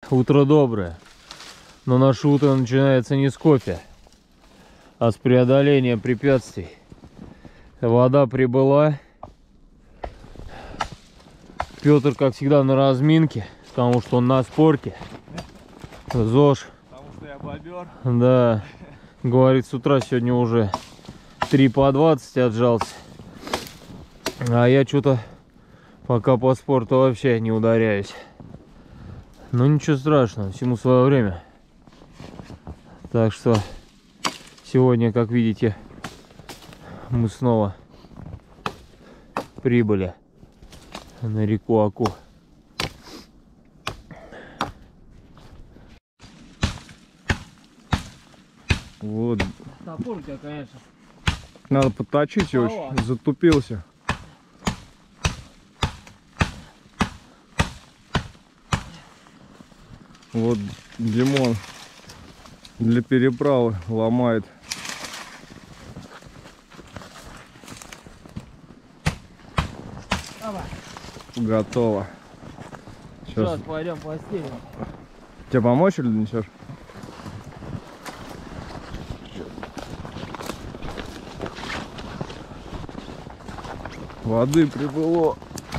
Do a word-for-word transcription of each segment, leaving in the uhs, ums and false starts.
Утро доброе. Но наше утро начинается не с кофе, а с преодоления препятствий. Вода прибыла. Петр, как всегда, на разминке, потому что он на спорте. ЗОЖ. Потому что я бобер. Да. Говорит, с утра сегодня уже три по двадцать отжался. А я что-то пока по спорту вообще не ударяюсь. Ну ничего страшного, всему свое время. Так что сегодня, как видите, мы снова прибыли на реку Аку. Вот. Топор у тебя, конечно. Надо подточить его, затупился. Вот Димон для переправы ломает. Давай. Готово. Сейчас. Сейчас пойдем постелим. Тебе помочь или несешь? Воды прибыло.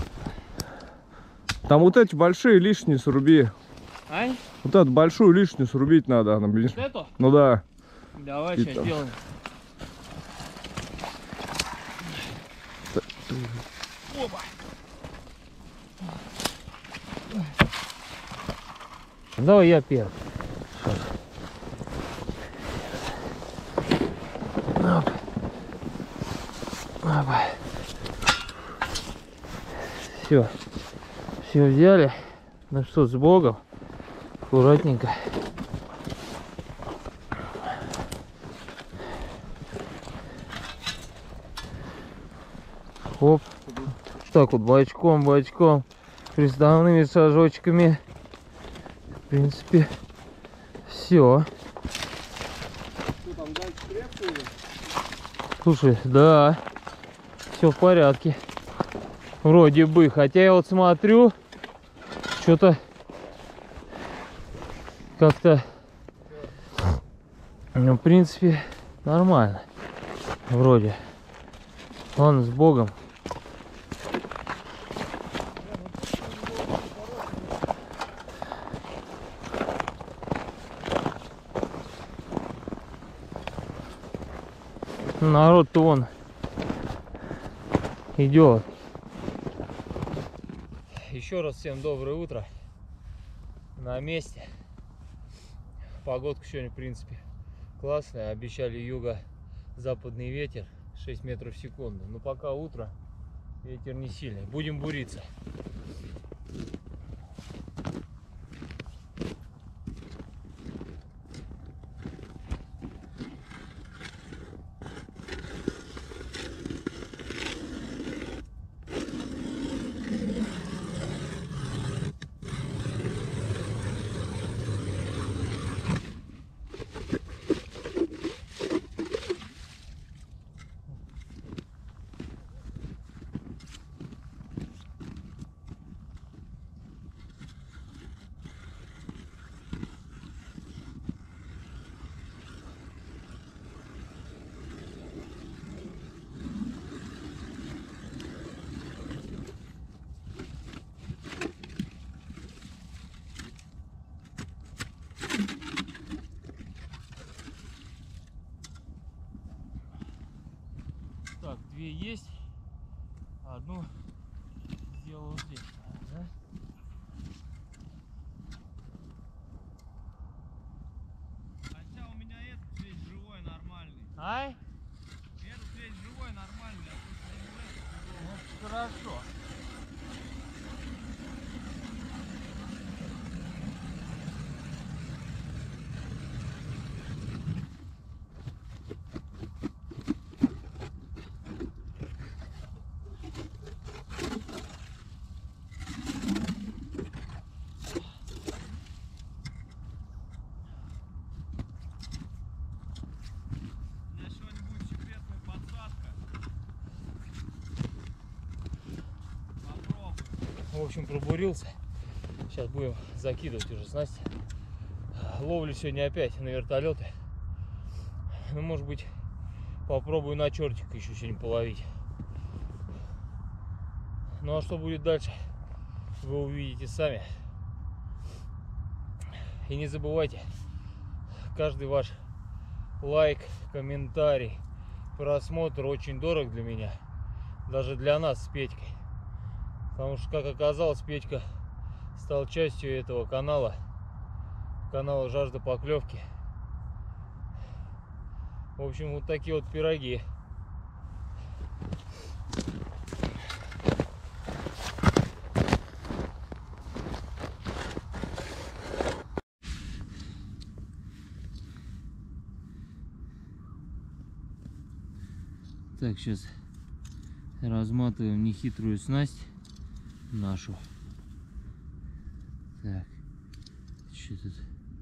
Там вот эти большие лишние сруби. Ай? Вот эту большую лишнюю срубить надо. Она, блин. Вот эту? Ну да. Давай, И сейчас там. сделаем. Опа. Давай я первый. Оп. Опа. Все. Все взяли. Ну что, с Богом. Аккуратненько. Оп. Так вот, бочком, бочком, приставными шажочками. В принципе, все. Слушай, да, все в порядке. Вроде бы. Хотя я вот смотрю, что-то как-то, ну, в принципе, нормально. Вроде. Ладно, с Богом. Народ-то вон идет. Еще раз всем доброе утро. На месте. Погодка сегодня, в принципе, классная. Обещали юго-западный ветер шесть метров в секунду. Но пока утро, ветер не сильный. Будем буриться. Так, две есть. Одну сделал здесь. Да? Хотя у меня этот весь живой нормальный. Ай? Этот весь живой нормальный, а Ну, хорошо. В общем, пробурился. Сейчас будем закидывать уже снасть. Ловлю сегодня опять на вертолеты. Ну, может быть, попробую на чертик еще сегодня половить. Ну а что будет дальше, вы увидите сами. И не забывайте, каждый ваш лайк, комментарий, просмотр очень дорог для меня. Даже для нас с Петькой. Потому что, как оказалось, Петька стал частью этого канала. Канала «Жажда поклевки». В общем, вот такие вот пироги. Так, сейчас разматываем нехитрую снасть нашу. Так, что тут?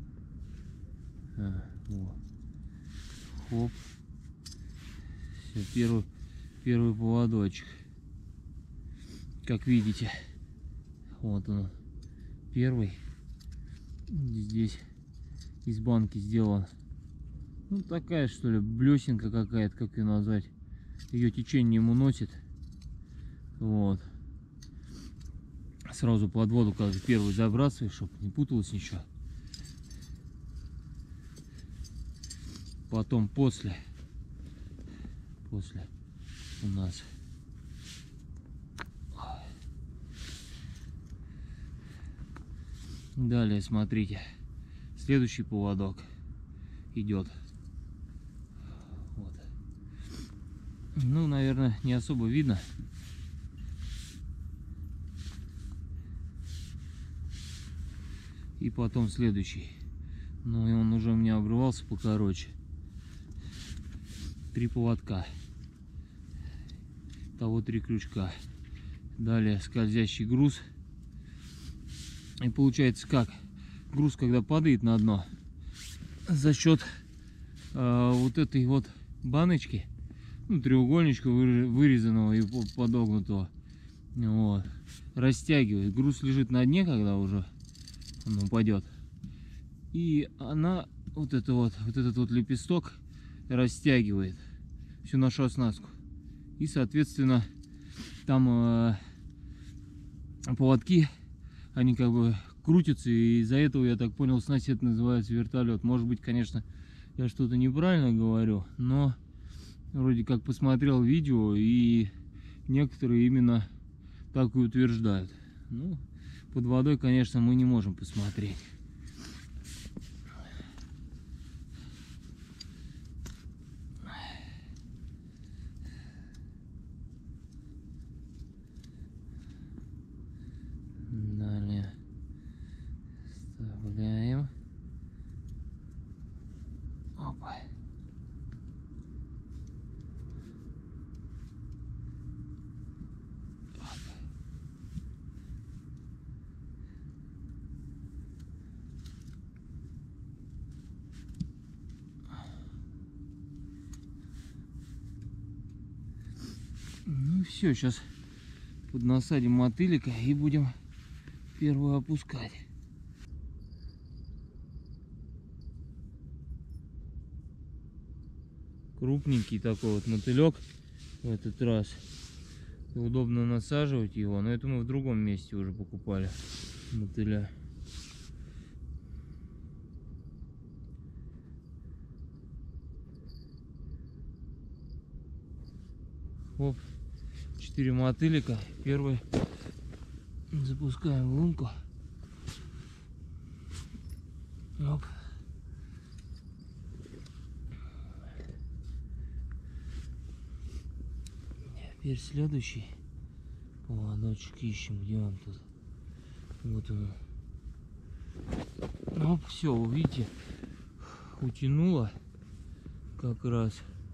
А, вот. Хоп. Все, первый, первый поводочек. Как видите, вот он, первый. Здесь из банки сделан. Ну, такая, что ли, блесенка какая-то, как ее назвать. Ее течением уносит. Вот. Сразу под воду, как первый забрасываешь, чтобы не путалось ничего. Потом после. После у нас. Далее смотрите. Следующий поводок идет. Вот. Ну, наверное, не особо видно. И потом следующий. Ну и он уже у меня обрывался покороче. Три поводка. Того три крючка. Далее скользящий груз. И получается как? Груз, когда падает на дно, за счет э, вот этой вот баночки, ну, треугольничка вырезанного и подогнутого, вот, растягивает. Груз лежит на дне, когда уже он упадет, и она вот это вот вот этот вот лепесток растягивает всю нашу оснастку, и соответственно там э, поводки, они как бы крутятся, и из-за этого, я так понял, снасть это называется вертолет. Может быть, конечно, я что-то неправильно говорю, но вроде как посмотрел видео, и некоторые именно так и утверждают. Ну, под водой, конечно, мы не можем посмотреть. Далее вставляем. Опа. Ну все, сейчас поднасадим мотылика и будем первую опускать. Крупненький такой вот мотылек в этот раз. Удобно насаживать его, но это мы в другом месте уже покупали мотыля. Оп, четыре мотылика. Первый запускаем в лунку. Оп. Теперь следующий поводочек ищем, где он тут. Вот он. Оп, все, видите, утянуло как раз.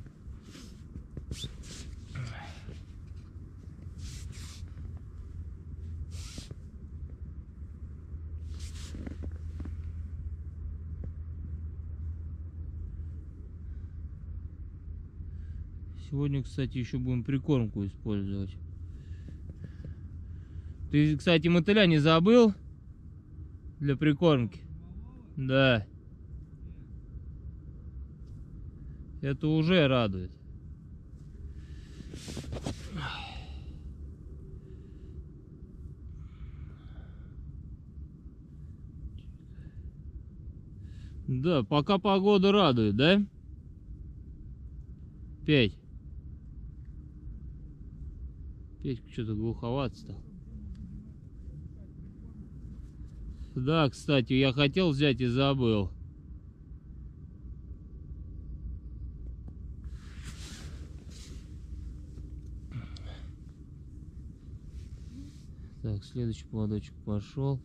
Сегодня, кстати, еще будем прикормку использовать. Ты, кстати, мотыля не забыл? Для прикормки. Да. Это уже радует. Да, пока погода радует, да? Петь. Петька что-то глуховат стал. Да, кстати, я хотел взять и забыл. Так, следующий поводочек пошел.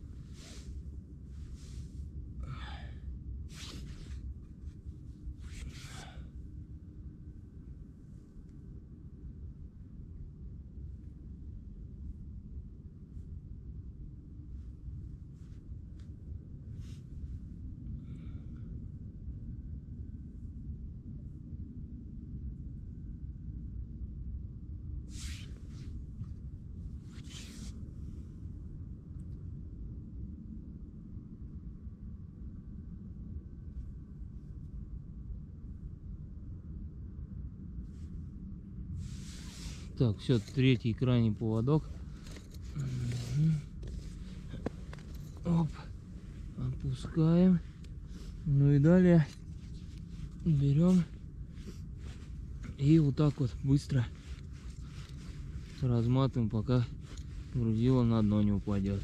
Так, все, третий крайний поводок. Оп, опускаем. Ну и далее берем и вот так вот быстро разматываем, пока грузило на дно не упадет.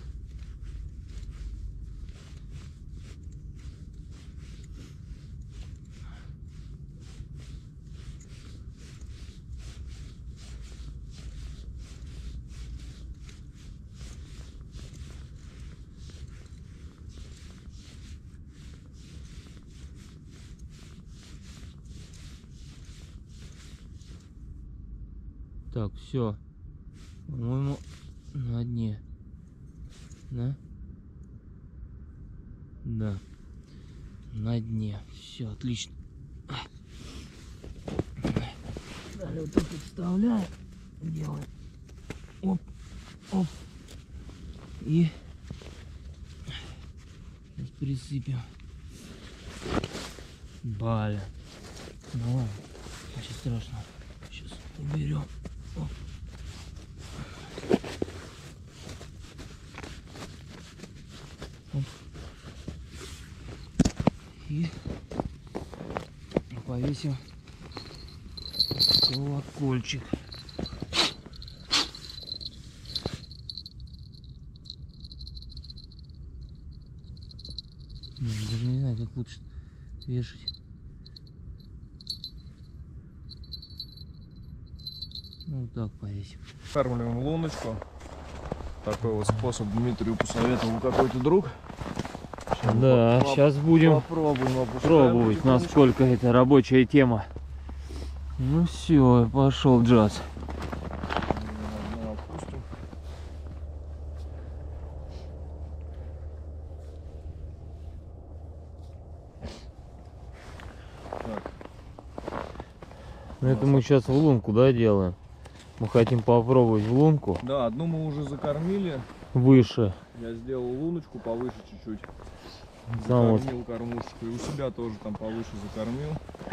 Так, все, по-моему, на дне, да? Да, на дне, все, отлично. Далее вот так вот вставляем, делаем, оп, оп, и сейчас присыпем. Баля, ну ладно, ничего страшного, сейчас уберем. Оп. Оп. И повесим колокольчик. Даже не знаю, как лучше вешать. Ну, вот так повесим. Кормим луночку. Такой вот способ Дмитрию посоветовал какой-то друг. Сейчас Да, поп- сейчас будем попробуем опускаем пробовать, потихонечку. насколько это рабочая тема. Ну все, пошел джаз. Ну, опустим. Так, Ну это мы сейчас в лунку, да, делаем? Мы хотим попробовать в лунку да, одну мы уже закормили. выше. Я сделал луночку повыше чуть-чуть. Там вот. Закормил кормушечку. И у себя тоже там повыше закормил.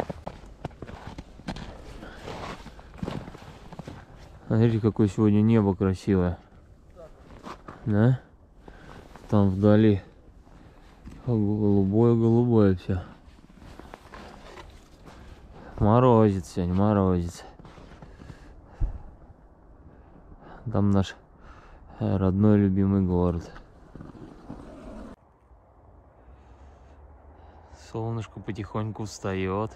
Смотрите, какое сегодня небо красивое. Да? Там вдали голубое-голубое все. Морозит сегодня, морозит. Там наш родной любимый город. Солнышко потихоньку встает.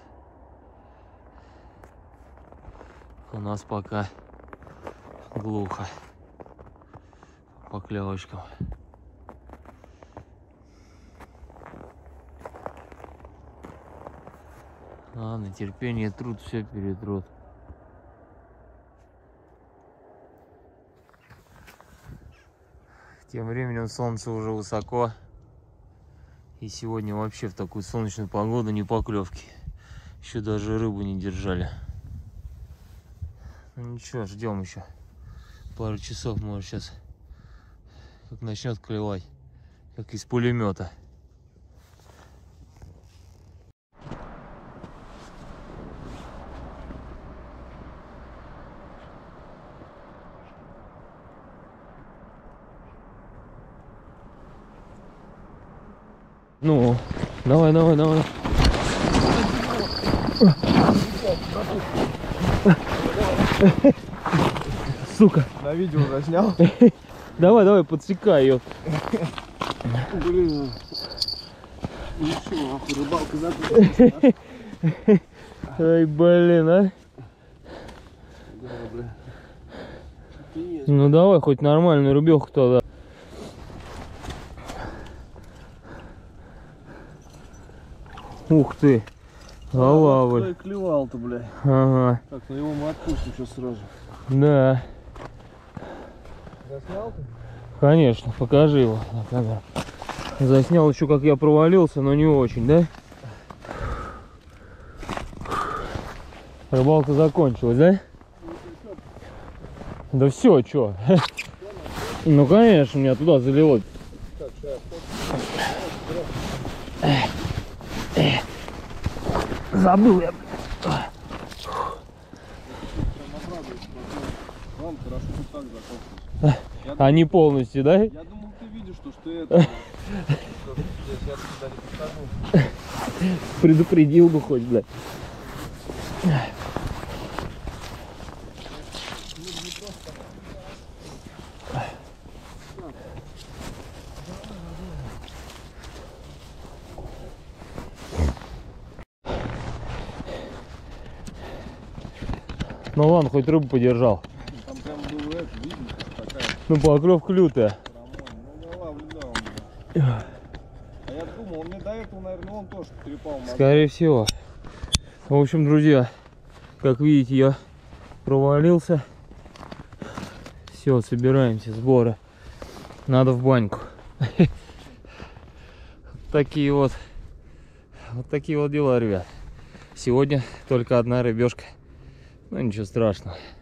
У нас пока глухо по клевочкам. Ладно, терпение, труд, все перетрут. Тем временем солнце уже высоко. И сегодня вообще в такую солнечную погоду не поклевки. Еще даже рыбу не держали. Ну ничего, ждем еще. Пару часов, может, сейчас как начнет клевать. как из пулемета. Ну, давай, давай, давай. Сука. На видео заснял. Давай, давай, подсекай ее. Блин. Ну что, нахуй, рыбалка закончилась. Ай, блин, а. Да, блин. Есть. Ну давай, хоть нормальную рыбеху тогда. Ух ты. Голавль. Кто и клевал-то, блядь. Ага. Так, ну его мы отпустим сейчас сразу. Да. Заснял ты? Конечно, покажи его на камеру. Заснял еще, как я провалился, но не очень, да? Рыбалка закончилась, да? Да все, чё? Ну конечно, меня туда залило. Забыл я. Ладно, хорошо, что так закончилось. Я думал, Они полностью, да? я думал, ты видишь, что, что это. Что здесь я туда не подхожу. Предупредил бы хоть, блядь. Ну ладно, хоть рыбу подержал. Там прям было это, видно, такая Ну поклевка лютая. промой. Ну да ладно, да, он, блядь. А я думал, он мне до этого, наверное, он тоже трепал мозги. Скорее всего. В общем, друзья, как видите, я провалился. Все, собираемся, сборы. Надо в баньку. Такие вот, вот такие вот дела, ребят. Сегодня только одна рыбешка. Ну ничего страшного.